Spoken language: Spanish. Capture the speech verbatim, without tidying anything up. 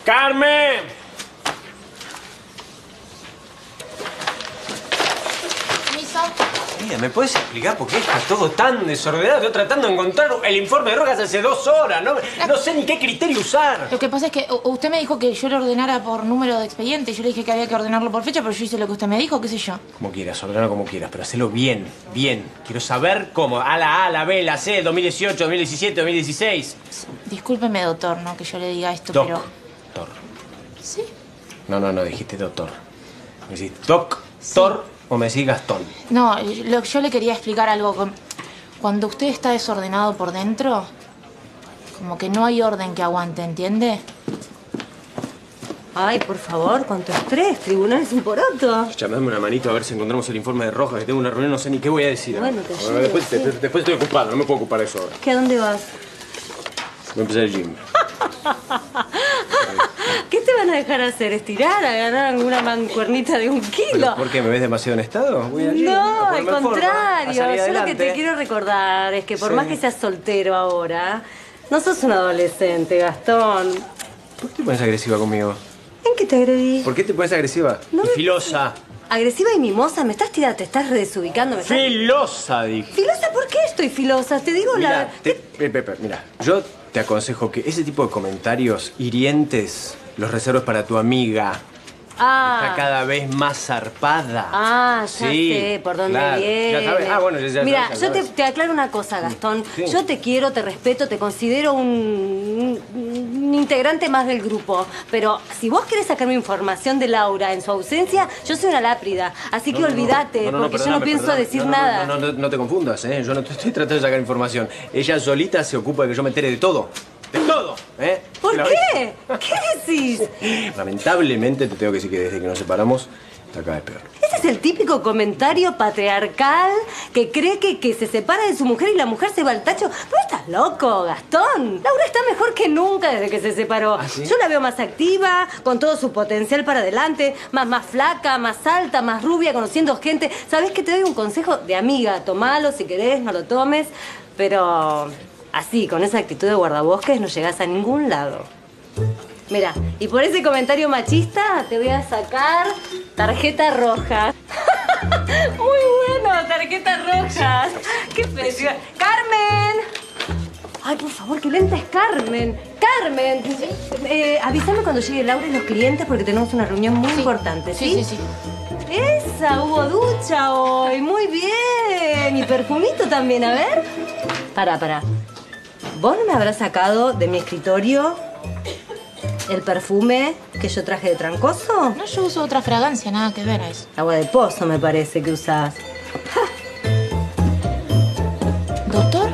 ¡Carmen! ¿Permiso? Mira, ¿me puedes explicar por qué está todo tan desordenado? Estoy tratando de encontrar el informe de Rojas hace dos horas. No, no sé ni qué criterio usar. Lo que pasa es que usted me dijo que yo lo ordenara por número de expediente. Yo le dije que había que ordenarlo por fecha, pero yo hice lo que usted me dijo, qué sé yo. Como quieras, ordenalo como quieras, pero hacelo bien, bien. Quiero saber cómo. A la A, la B, la C, dos mil dieciocho, dos mil diecisiete, dos mil dieciséis. Discúlpeme, doctor, ¿no? Que yo le diga esto, Doc, pero... Doctor. ¿Sí? No, no, no, dijiste doctor. Me decís doctor sí. O me decís Gastón. No, lo, yo le quería explicar algo. Cuando usted está desordenado por dentro, como que no hay orden que aguante, ¿entiende? Ay, por favor, cuánto estrés. Tribunal es un poroto. Llamame una manito a ver si encontramos el informe de Rojas, que tengo una reunión, no sé ni qué voy a decir. Bueno, te ayudo, bueno, después, sí. te, después estoy ocupado, no me puedo ocupar de eso ahora. ¿Qué, a dónde vas? Voy a empezar el gym. ¿Qué te van a dejar hacer? ¿Estirar? ¿Agarrar alguna mancuernita de un kilo? ¿Pero por qué? ¿Me ves demasiado en estado? Voy al gym, No, a al ponerme en contrario. forma, a Yo salir lo que te adelante. quiero recordar es que por Sí. más que seas soltero ahora, no sos un adolescente, Gastón. ¿Por qué te pones agresiva conmigo? ¿En qué te agredí? ¿Por qué te pones agresiva? No y me- filosa. ¿Agresiva y mimosa? ¿Me estás tirando? ¿Te estás redesubicando? ¿Me estás... Filosa, dije. ¿Filosa? ¿Por qué estoy filosa? Te digo Mira, la... te, pe- pe- pe- mira, yo te aconsejo que ese tipo de comentarios hirientes los reserves para tu amiga. Ah. Está cada vez más zarpada. Ah, ya Sí, sé por dónde claro. viene. Ya sabes. Ah, bueno, ya, ya Mira, sabes, ya yo te, sabes. te aclaro una cosa, Gastón. Sí. Yo te quiero, te respeto, te considero un, un integrante más del grupo. Pero si vos querés sacarme información de Laura en su ausencia, yo soy una láprida. Así que No, no, no. olvídate, No, no, no, porque yo no perdóname, pienso perdóname. decir No, no, nada. No, no, no, no te confundas, ¿eh? Yo no te estoy tratando de sacar información. Ella solita se ocupa de que yo me entere de todo. ¡De todo! ¿Eh? ¿Por ¿La qué? ¿Qué decís? ves? Lamentablemente te tengo que decir que desde que nos separamos, está cada vez peor. Ese es el típico comentario patriarcal que cree que, que se separa de su mujer y la mujer se va al tacho. Pero estás loco, Gastón. Laura está mejor que nunca desde que se separó. ¿Ah, sí? Yo la veo más activa, con todo su potencial para adelante, más, más flaca, más alta, más rubia, conociendo gente. ¿Sabés qué? Te doy un consejo de amiga. Tomalo si querés, no lo tomes. Pero así, con esa actitud de guardabosques, no llegás a ningún lado. Mira, y por ese comentario machista te voy a sacar tarjeta roja. Muy bueno, tarjeta roja. Qué felicidad. ¡Carmen! Ay, por favor, qué lenta es Carmen. ¡Carmen! Eh, avísame cuando llegue Laura y los clientes porque tenemos una reunión muy Sí. importante, ¿sí? Sí, sí, sí. Esa, hubo ducha hoy. Muy bien. Y perfumito también, a ver. Pará, pará. ¿Vos no me habrás sacado de mi escritorio el perfume que yo traje de Trancoso? No, yo uso otra fragancia, nada que ver a eso. Agua de pozo me parece que usás. Doctor,